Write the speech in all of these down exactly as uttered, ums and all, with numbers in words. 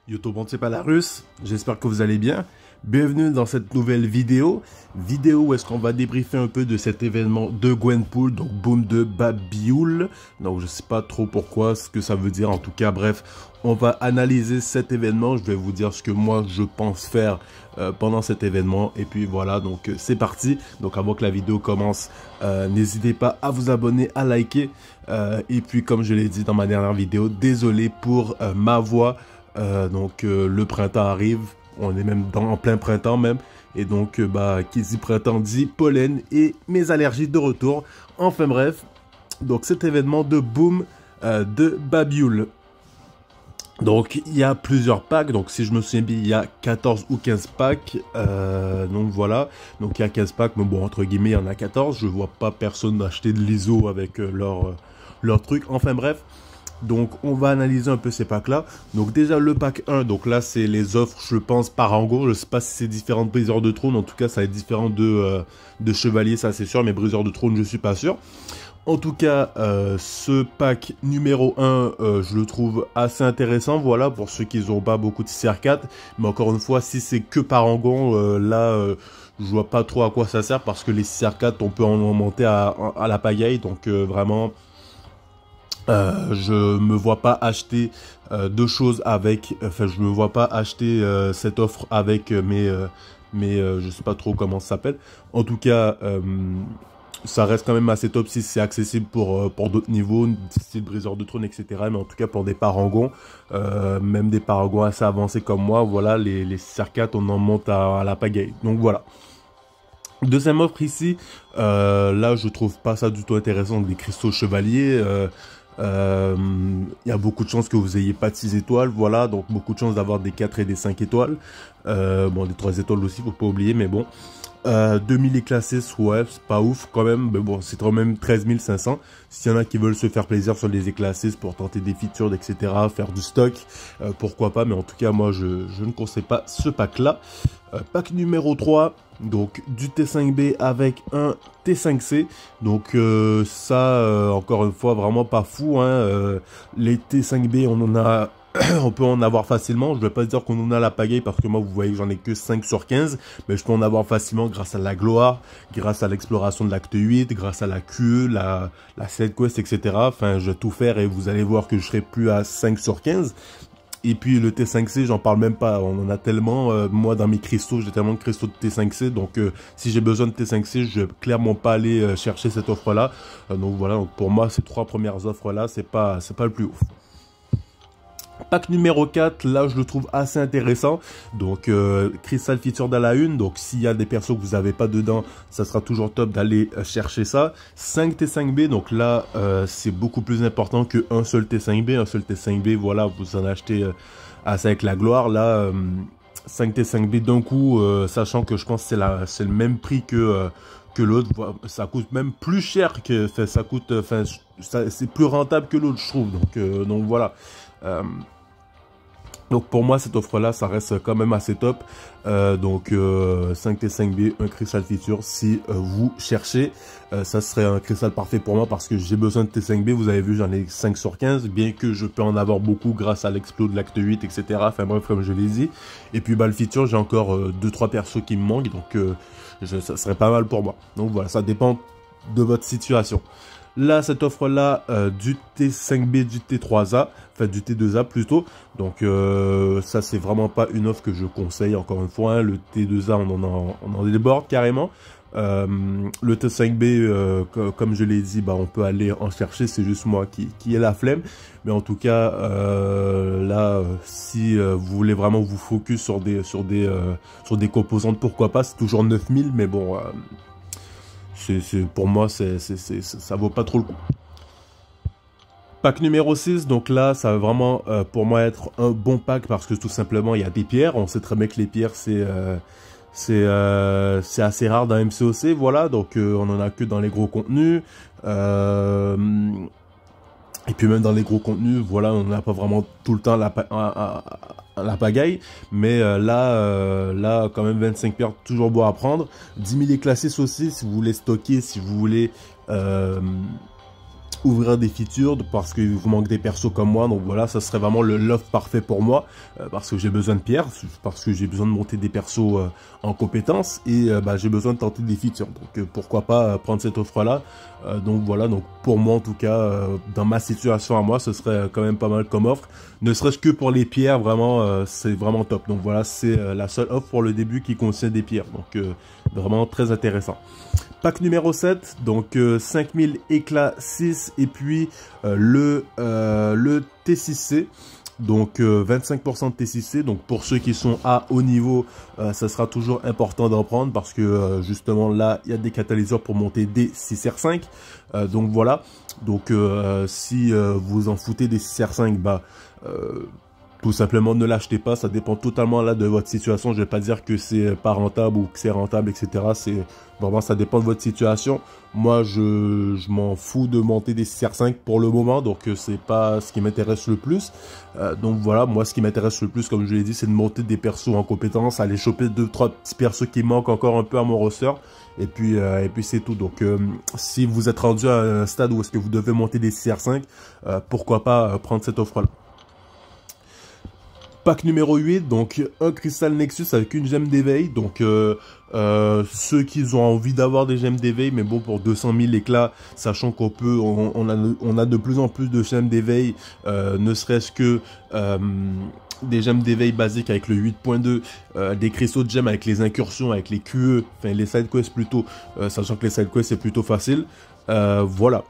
Yo tout le monde, c'est pas la russe, j'espère que vous allez bien. Bienvenue dans cette nouvelle vidéo. Vidéo où est-ce qu'on va débriefer un peu de cet événement de Gwenpool, donc Boom de Babioul. Donc je sais pas trop pourquoi, ce que ça veut dire. En tout cas, bref, on va analyser cet événement. Je vais vous dire ce que moi je pense faire euh, pendant cet événement. Et puis voilà, donc euh, c'est parti. Donc avant que la vidéo commence, euh, n'hésitez pas à vous abonner, à liker. Euh, et puis comme je l'ai dit dans ma dernière vidéo, désolé pour euh, ma voix. Euh, donc euh, le printemps arrive, on est même dans, en plein printemps même, et donc euh, bah, qui dit printemps dit pollen et mes allergies de retour. Enfin bref, donc cet événement de Boom euh, de Babioul. Donc il y a plusieurs packs, donc si je me souviens bien il y a quatorze ou quinze packs, euh, donc voilà, donc il y a quinze packs, mais bon entre guillemets il y en a quatorze, je vois pas personne acheter de l'I S O avec euh, leur, euh, leur truc, enfin bref. Donc on va analyser un peu ces packs là. Donc déjà le pack un, donc là c'est les offres je pense par Rango. Je sais pas si c'est différents de briseurs de trône, en tout cas ça va être différent de, euh, de chevalier, ça c'est sûr, mais briseurs de trône je suis pas sûr. En tout cas euh, ce pack numéro un euh, je le trouve assez intéressant, voilà, pour ceux qui n'ont pas beaucoup de C R quatre. Mais encore une fois, si c'est que par Rangon, euh, là euh, je vois pas trop à quoi ça sert, parce que les C R quatre on peut en monter à, à la pagaille, donc euh, vraiment... Euh, je me vois pas acheter euh, deux choses avec, enfin je me vois pas acheter euh, cette offre avec euh, mes, euh, mes euh, je sais pas trop comment ça s'appelle. En tout cas, euh, ça reste quand même assez top si c'est accessible pour, euh, pour d'autres niveaux, style briseur de trône, et cetera. Mais en tout cas pour des parangons, euh, même des parangons assez avancés comme moi, voilà, les, les C R quatre on en monte à, à la pagaille. Donc voilà. Deuxième offre ici, euh, là je trouve pas ça du tout intéressant, des cristaux chevaliers. Euh, Il euh, y a beaucoup de chances que vous ayez pas de six étoiles, voilà, donc beaucoup de chances d'avoir des quatre et des cinq étoiles. Euh, bon, des trois étoiles aussi, faut pas oublier, mais bon. Euh, deux mille classés, ouais, c'est pas ouf quand même, mais bon, c'est quand même treize mille cinq cents. S'il y en a qui veulent se faire plaisir sur les éclassés pour tenter des features, et cetera, faire du stock, euh, pourquoi pas, mais en tout cas, moi, je, je ne conseille pas ce pack-là. Euh, pack numéro trois, donc du T cinq B avec un T cinq C. Donc euh, ça, euh, encore une fois, vraiment pas fou, hein. Euh, les T cinq B, on en a... on peut en avoir facilement, je ne vais pas dire qu'on en a la pagaille parce que moi vous voyez que j'en ai que cinq sur quinze, mais je peux en avoir facilement grâce à la gloire, grâce à l'exploration de l'acte huit, grâce à la Q E, la, la side quest, et cetera. Enfin, je vais tout faire et vous allez voir que je serai plus à cinq sur quinze. Et puis le T cinq C, j'en parle même pas, on en a tellement, euh, moi dans mes cristaux, j'ai tellement de cristaux de T cinq C, donc euh, si j'ai besoin de T cinq C, je vais clairement pas aller euh, chercher cette offre-là. Euh, donc voilà, donc pour moi, ces trois premières offres-là, c'est pas, c'est pas le plus ouf. Pack numéro quatre, là je le trouve assez intéressant. Donc euh, Crystal Feature dans la une. Donc s'il y a des persos que vous n'avez pas dedans, ça sera toujours top d'aller euh, chercher ça. cinq T cinq B, donc là euh, c'est beaucoup plus important qu'un seul T cinq B. Un seul T cinq B, voilà, vous en achetez euh, assez avec la gloire. Là, euh, cinq T cinq B d'un coup, euh, sachant que je pense que c'est le même prix que... Euh, que l'autre, ça coûte même plus cher que ça coûte, enfin c'est plus rentable que l'autre je trouve, donc euh, donc voilà. Euh, donc pour moi cette offre là ça reste quand même assez top. Euh, donc euh, cinq T cinq B, un Crystal Feature si euh, vous cherchez, euh, ça serait un cristal parfait pour moi parce que j'ai besoin de T cinq B. Vous avez vu, j'en ai cinq sur quinze, bien que je peux en avoir beaucoup grâce à l'explo de l'acte huit, etc. Enfin bref, comme je l'ai dit. Et puis bah le feature, j'ai encore euh, deux trois persos qui me manquent, donc euh, je, ça serait pas mal pour moi. Donc voilà, ça dépend de votre situation. Là, cette offre-là, euh, du T cinq B, du T trois A, enfin du T deux A plutôt. Donc euh, ça, c'est vraiment pas une offre que je conseille, encore une fois. Hein. Le T deux A, on en, a, on en déborde carrément. Euh, le T cinq B, euh, comme je l'ai dit, bah, on peut aller en chercher, c'est juste moi qui, qui ai la flemme. Mais en tout cas, euh, là, si euh, vous voulez vraiment vous focus sur des, sur des, euh, sur des composantes, pourquoi pas, c'est toujours neuf mille, mais bon... Euh, c'est, pour moi, c'est, c'est, c'est, ça vaut pas trop le coup. Pack numéro six, donc là, ça va vraiment, euh, pour moi, être un bon pack parce que tout simplement, il y a des pierres. On sait très bien que les pierres, c'est euh, c'est euh, c'est assez rare dans M C O C, voilà. Donc, euh, on en a que dans les gros contenus. Euh, et puis même dans les gros contenus, voilà, on n'a pas vraiment tout le temps la, la, la pagaille. Mais euh, là, euh, là, quand même, vingt-cinq pierres, toujours beau à prendre. dix mille classés aussi, si vous voulez stocker, si vous voulez... Euh, ouvrir des features parce qu'il vous manque des persos comme moi. Donc voilà, ça serait vraiment le loft parfait pour moi euh, parce que j'ai besoin de pierres, parce que j'ai besoin de monter des persos euh, en compétences et euh, bah, j'ai besoin de tenter des features. Donc euh, pourquoi pas euh, prendre cette offre là. Euh, donc voilà, donc pour moi en tout cas, euh, dans ma situation à moi, ce serait quand même pas mal comme offre. Ne serait-ce que pour les pierres, vraiment, euh, c'est vraiment top. Donc voilà, c'est euh, la seule offre pour le début qui contient des pierres. Donc euh, vraiment très intéressant. Pack numéro sept, donc euh, cinq mille éclats six et puis euh, le, euh, le T six C. Donc euh, vingt-cinq pour cent de T six C, donc pour ceux qui sont à haut niveau, euh, ça sera toujours important d'en prendre parce que euh, justement là, il y a des catalyseurs pour monter des six R cinq. Euh, donc voilà, donc euh, si euh, vous en foutez des six R cinq, bah... Euh, tout simplement, ne l'achetez pas. Ça dépend totalement là de votre situation. Je vais pas dire que c'est pas rentable ou que c'est rentable, et cetera. C'est vraiment, ça dépend de votre situation. Moi, je, je m'en fous de monter des six R cinq pour le moment, donc c'est pas ce qui m'intéresse le plus. Euh, donc voilà, moi, ce qui m'intéresse le plus, comme je l'ai dit, c'est de monter des persos en compétence, aller choper deux, trois petits persos qui manquent encore un peu à mon roster. Et puis, euh, et puis c'est tout. Donc, euh, si vous êtes rendu à un stade où est-ce que vous devez monter des six R cinq, euh, pourquoi pas euh, prendre cette offre-là. Pack numéro huit, donc un cristal Nexus avec une gemme d'éveil. Donc euh, euh, ceux qui ont envie d'avoir des gemmes d'éveil, mais bon, pour deux cent mille éclats, sachant qu'on peut, on, on, a, on a de plus en plus de gemmes d'éveil, euh, ne serait-ce que euh, des gemmes d'éveil basiques avec le huit point deux, euh, des cristaux de gemmes avec les incursions, avec les Q E, enfin les side quests plutôt, euh, sachant que les side quests c'est plutôt facile. Euh, voilà.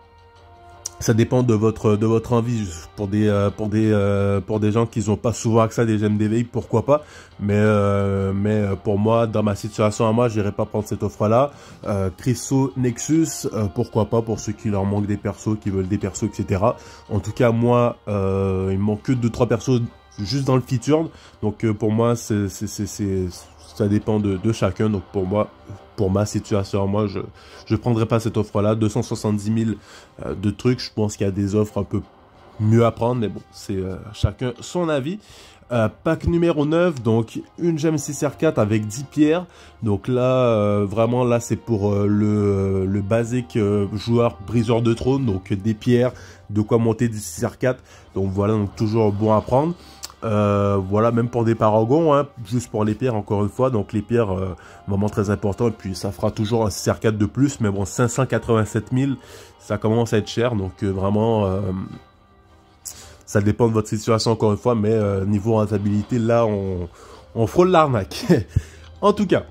Ça dépend de votre de votre envie. Pour des euh, pour des euh, pour des gens qui n'ont pas souvent accès à des gemmes d'éveil, pourquoi pas. Mais euh, mais pour moi, dans ma situation à moi, j'irai pas prendre cette offre là. Euh, Cristaux Nexus, euh, pourquoi pas pour ceux qui leur manquent des persos, qui veulent des persos, et cetera. En tout cas, moi, euh, il me manque que deux trois persos juste dans le featured. Donc euh, pour moi, c'est c'est c'est c'est ça dépend de, de chacun. Donc pour moi, pour ma situation, moi, je je prendrai pas cette offre-là. deux cent soixante-dix mille euh, de trucs. Je pense qu'il y a des offres un peu mieux à prendre. Mais bon, c'est euh, chacun son avis. Euh, pack numéro neuf, donc une gemme six R quatre avec dix pierres. Donc là, euh, vraiment, là, c'est pour euh, le, le basique euh, joueur briseur de trône. Donc des pierres, de quoi monter des six R quatre. Donc voilà, donc toujours bon à prendre. Euh, voilà, même pour des paragons, hein, juste pour les pierres, encore une fois. Donc les pierres, euh, vraiment très important. Et puis ça fera toujours un six R quatre de plus. Mais bon, cinq cent quatre-vingt-sept mille, ça commence à être cher. Donc euh, vraiment, euh, ça dépend de votre situation, encore une fois. Mais euh, niveau rentabilité, là, on, on frôle l'arnaque. En tout cas,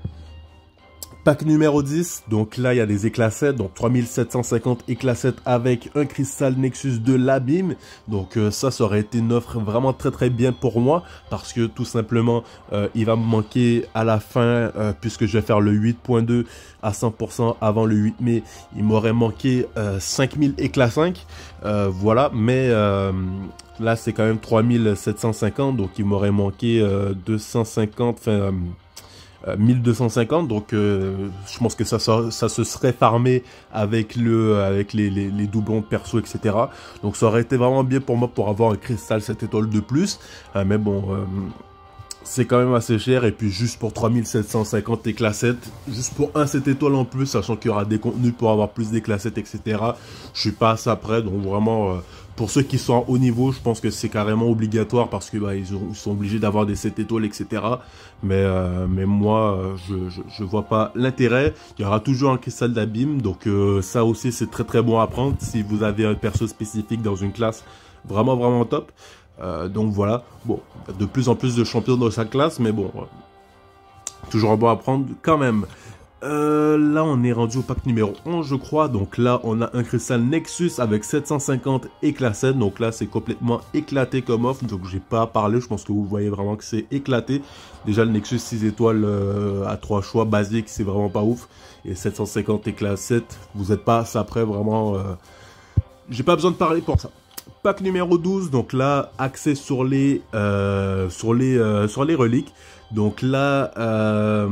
pack numéro dix, donc là il y a des éclats sept, donc trois mille sept cent cinquante éclats sept avec un cristal Nexus de l'abîme. Donc euh, ça, ça aurait été une offre vraiment très très bien pour moi, parce que tout simplement euh, il va me manquer à la fin, euh, puisque je vais faire le huit point deux à cent pour cent avant le huit mai, il m'aurait manqué euh, cinq mille éclats cinq, euh, voilà, mais euh, là c'est quand même trois mille sept cent cinquante, donc il m'aurait manqué euh, deux cent cinquante, enfin... Euh, mille deux cent cinquante, donc euh, je pense que ça, ça, ça se serait farmé avec le avec les, les, les doublons de perso, et cetera. Donc ça aurait été vraiment bien pour moi pour avoir un cristal sept étoiles de plus, euh, mais bon, euh, c'est quand même assez cher. Et puis juste pour trois mille sept cent cinquante éclats sept, juste pour un sept étoiles en plus, sachant qu'il y aura des contenus pour avoir plus d'éclats sept, et cetera. Je suis pas à ça près, donc vraiment... Euh, pour ceux qui sont à haut niveau, je pense que c'est carrément obligatoire parce que bah, ils, ont, ils sont obligés d'avoir des sept étoiles, et cetera. Mais, euh, mais moi, je, je, je vois pas l'intérêt. Il y aura toujours un cristal d'abîme, donc euh, ça aussi c'est très très bon à prendre si vous avez un perso spécifique dans une classe vraiment vraiment top. Euh, donc voilà, bon, de plus en plus de champions dans sa classe, mais bon, euh, toujours bon à prendre quand même. Euh, là, on est rendu au pack numéro onze, je crois. Donc là, on a un cristal Nexus avec sept cent cinquante éclats sept. Donc là, c'est complètement éclaté comme offre. Donc, j'ai pas parlé. Je pense que vous voyez vraiment que c'est éclaté. Déjà, le Nexus six étoiles euh, à trois choix basique, c'est vraiment pas ouf. Et sept cent cinquante éclats sept, vous n'êtes pas ça près, vraiment. Euh... J'ai pas besoin de parler pour ça. Pack numéro douze, donc là, axé sur les, euh, sur les, euh, sur les reliques. Donc là, euh,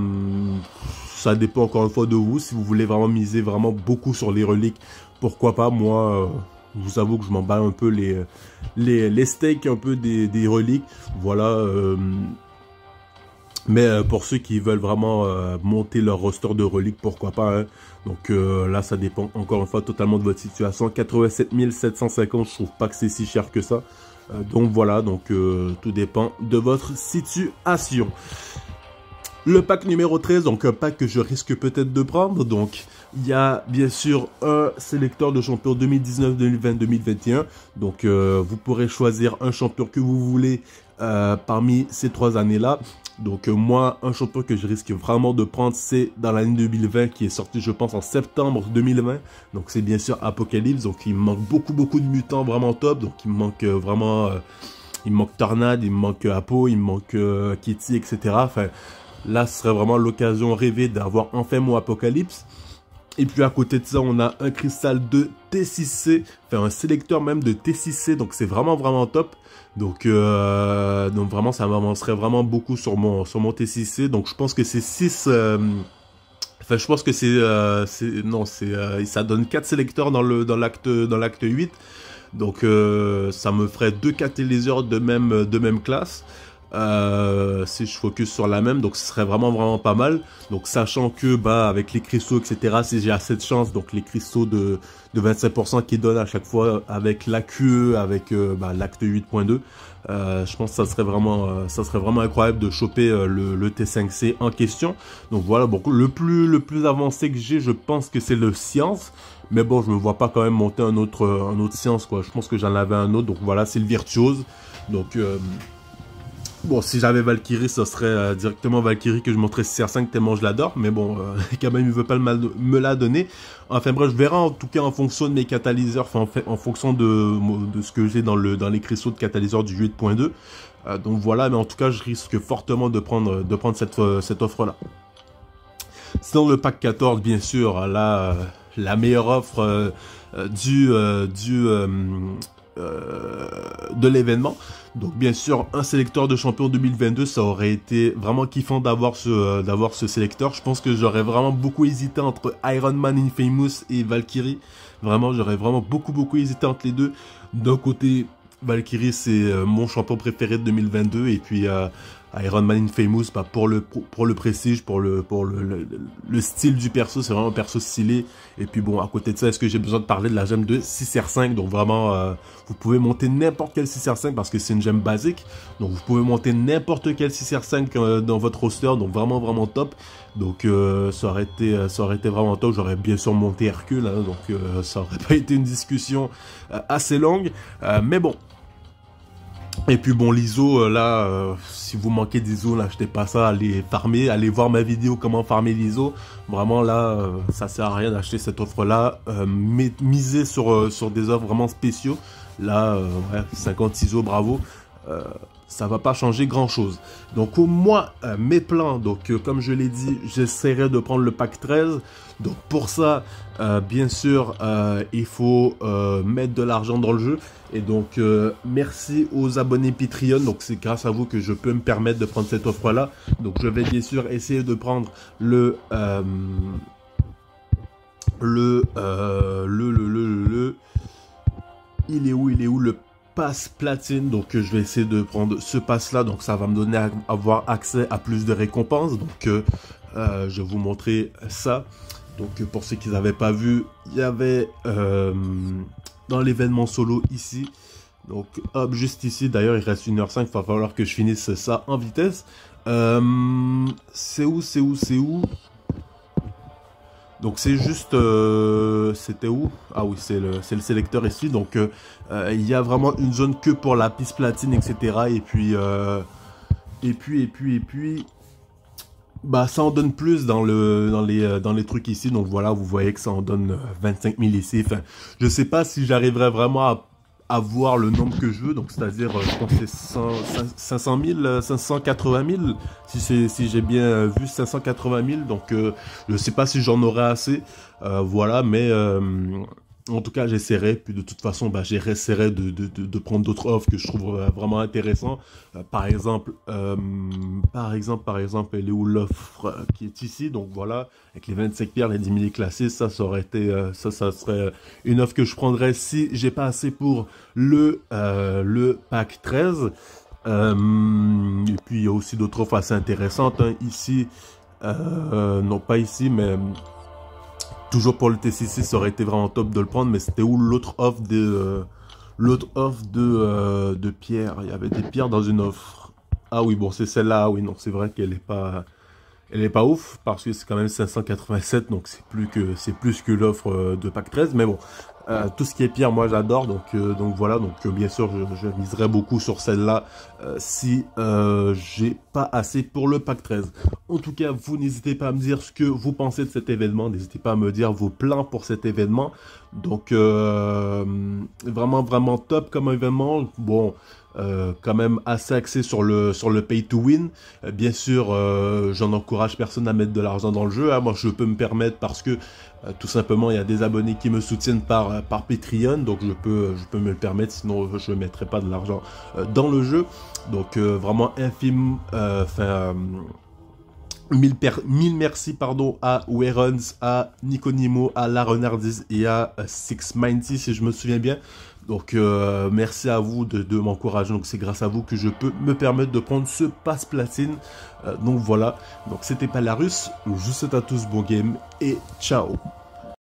ça dépend encore une fois de vous. Si vous voulez vraiment miser vraiment beaucoup sur les reliques, pourquoi pas. Moi, euh, je vous avoue que je m'en bats un peu les, les, les steaks un peu des, des reliques. Voilà. Euh, Mais euh, pour ceux qui veulent vraiment euh, monter leur roster de reliques, pourquoi pas. Hein. Donc euh, là, ça dépend encore une fois totalement de votre situation. quatre-vingt-sept mille sept cent cinquante, je trouve pas que c'est si cher que ça. Euh, donc voilà, donc euh, tout dépend de votre situation. Le pack numéro treize, donc un pack que je risque peut-être de prendre. Donc il y a bien sûr un sélecteur de champions deux mille dix-neuf, deux mille vingt, deux mille vingt et un. Donc euh, vous pourrez choisir un champion que vous voulez euh, parmi ces trois années-là. Donc euh, moi, un champion que je risque vraiment de prendre, c'est dans l'année deux mille vingt, qui est sorti, je pense, en septembre deux mille vingt. Donc c'est bien sûr Apocalypse. Donc il me manque beaucoup, beaucoup de mutants vraiment top. Donc il me manque euh, vraiment... Euh, il me manque Tornade, il me manque euh, Apo, il me manque euh, Kitty, et cetera. Enfin, là, ce serait vraiment l'occasion rêvée d'avoir enfin mon Apocalypse. Et puis à côté de ça, on a un cristal de T six C, enfin un sélecteur même de T six C, donc c'est vraiment vraiment top. Donc, euh, donc vraiment, ça m'avancerait vraiment beaucoup sur mon, sur mon T six C. Donc je pense que c'est six... Euh, enfin, je pense que c'est... Euh, non, c'est euh, ça donne quatre sélecteurs dans le dans l'acte dans l'acte huit. Donc euh, ça me ferait deux catalyseurs de même, de même classe. Euh, si je focus sur la même, donc ce serait vraiment vraiment pas mal. Donc sachant que bah avec les cristaux etc, si j'ai assez de chance, donc les cristaux de, de vingt-cinq pour cent qui donnent à chaque fois avec l'A Q E, avec euh, bah, l'acte huit point deux, euh, je pense que ça serait vraiment euh, ça serait vraiment incroyable de choper euh, le, le T cinq C en question. Donc voilà, bon, le plus le plus avancé que j'ai, je pense que c'est le Science. Mais bon, je me vois pas quand même monter un autre un autre Science, quoi. Je pense que j'en avais un autre, donc voilà, c'est le Virtuose. Donc euh, bon, si j'avais Valkyrie, ce serait euh, directement Valkyrie que je montrais C R cinq tellement je l'adore. Mais bon, euh, quand même, il veut pas le me la donner. Enfin bref, je verrai en tout cas en fonction de mes catalyseurs, enfin en, fait, en fonction de, de ce que j'ai dans, le, dans les cristaux de catalyseurs du huit point deux. Euh, donc voilà, mais en tout cas, je risque fortement de prendre, de prendre cette, euh, cette offre-là. Sinon, le pack quatorze, bien sûr, là, euh, la meilleure offre euh, euh, du... Euh, du euh, Euh, de l'événement. Donc bien sûr un sélecteur de champion deux mille vingt-deux, ça aurait été vraiment kiffant d'avoir ce euh, d'avoir ce sélecteur. Je pense que j'aurais vraiment beaucoup hésité entre Iron Man, Infamous et Valkyrie. Vraiment, j'aurais vraiment beaucoup beaucoup hésité entre les deux. D'un côté, Valkyrie c'est euh, mon champion préféré de deux mille vingt-deux et puis euh, Iron Man Infamous, bah, pour le pour le prestige, pour le pour le, le, le style du perso, c'est vraiment un perso stylé. Et puis bon, à côté de ça, est-ce que j'ai besoin de parler de la gemme de six R cinq? Donc vraiment, euh, vous pouvez monter n'importe quel six R cinq parce que c'est une gemme basique. Donc vous pouvez monter n'importe quel six R cinq euh, dans votre roster, donc vraiment vraiment top. Donc euh, ça aurait été ça aurait été vraiment top. J'aurais bien sûr monté Hercule, hein, donc euh, ça aurait pas été une discussion euh, assez longue, euh, mais bon. Et puis bon, l'I S O, euh, là, euh, si vous manquez d'I S O, n'achetez pas ça, allez farmer, allez voir ma vidéo comment farmer l'I S O. Vraiment là, euh, ça sert à rien d'acheter cette offre-là. Euh, misez sur, euh, sur des offres vraiment spéciaux. Là, euh, ouais, cinquante I S O, bravo. Euh, ça va pas changer grand chose. Donc au moins euh, mes plans, donc euh, comme je l'ai dit, j'essaierai de prendre le pack treize. Donc pour ça, euh, bien sûr, euh, il faut euh, mettre de l'argent dans le jeu. Et donc euh, merci aux abonnés Patreon. Donc c'est grâce à vous que je peux me permettre de prendre cette offre là. Donc je vais bien sûr essayer de prendre le euh, le, euh, le le le le le il est où il est où le pass platine. Donc euh, je vais essayer de prendre ce pass là, donc ça va me donner à avoir accès à plus de récompenses. Donc euh, euh, je vais vous montrer ça. Donc euh, pour ceux qui n'avaient pas vu, il y avait euh, dans l'événement solo ici, donc hop, juste ici, d'ailleurs il reste une heure cinq, il va falloir que je finisse ça en vitesse. euh, c'est où c'est où c'est où Donc c'est juste, euh, c'était où? Ah oui, c'est le, c'est le sélecteur ici. Donc euh, euh, il y a vraiment une zone que pour la piste platine, et cetera. Et puis, euh, et puis, et puis, et puis, bah ça en donne plus dans le, dans les, dans les trucs ici. Donc voilà, vous voyez que ça en donne vingt-cinq mille ici. Enfin, je sais pas si j'arriverai vraiment à avoir le nombre que je veux, donc c'est-à-dire, je pense que c'est cinq cent mille, cinq cent quatre-vingt mille, si, si j'ai bien vu cinq cent quatre-vingt mille, donc euh, je sais pas si j'en aurai assez, euh, voilà, mais euh, en tout cas j'essaierai, puis de toute façon bah, j'essaierai de, de, de, de prendre d'autres offres que je trouve vraiment intéressantes, euh, par exemple, euh, par exemple, par exemple, elle est où l'offre qui est ici, donc voilà, avec les vingt-cinq pierres, les dix mille classés, ça, ça aurait été, euh, ça, ça serait une offre que je prendrais si j'ai pas assez pour le, euh, le pack treize. Euh, et puis il y a aussi d'autres offres assez intéressantes hein. Ici, euh, non pas ici, mais toujours pour le T C C, ça aurait été vraiment top de le prendre. Mais c'était où l'autre offre de euh, l'autre offre de euh, de pierres? Il y avait des pierres dans une offre. Ah oui, bon, c'est celle-là. Oui, non, c'est vrai qu'elle est pas elle est pas ouf parce que c'est quand même cinq cent quatre-vingt-sept, donc c'est plus que c'est plus que l'offre de pack treize. Mais bon, euh, tout ce qui est pierre, moi j'adore, donc euh, donc voilà, donc euh, bien sûr je, je miserai beaucoup sur celle-là euh, si euh, j'ai pas assez pour le pack treize. En tout cas, vous n'hésitez pas à me dire ce que vous pensez de cet événement, n'hésitez pas à me dire vos plans pour cet événement. Donc euh, vraiment vraiment top comme événement. Bon. Euh, quand même assez axé sur le sur le pay to win. Euh, bien sûr, euh, j'en encourage personne à mettre de l'argent dans le jeu. Hein. Moi, je peux me permettre parce que euh, tout simplement, il y a des abonnés qui me soutiennent par par Patreon, donc je peux je peux me le permettre. Sinon, je ne mettrai pas de l'argent euh, dans le jeu. Donc euh, vraiment infime. Enfin. Euh, Mille, mille merci pardon à Werons, à Niconimo, à La Renardise et à Six Mindy si je me souviens bien. Donc euh, merci à vous de, de m'encourager. Donc c'est grâce à vous que je peux me permettre de prendre ce passe platine. Euh, donc voilà. Donc c'était Palarus. Je vous souhaite à tous bon game et ciao.